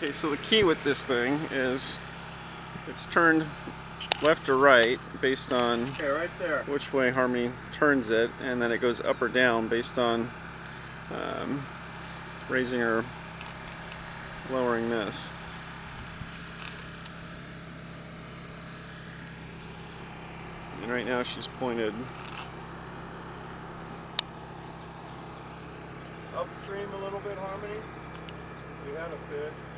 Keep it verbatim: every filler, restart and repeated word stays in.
Okay, so the key with this thing is it's turned left or right based on okay, right there. which way Harmony turns it, and then it goes up or down based on um, raising or lowering this. And right now she's pointed Upstream a little bit, Harmony. We had a fish.